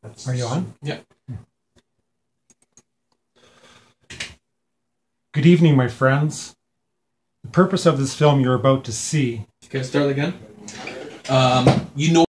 Are you on? Yeah. Good evening, my friends. The purpose of this film you're about to see. Can I start again? You know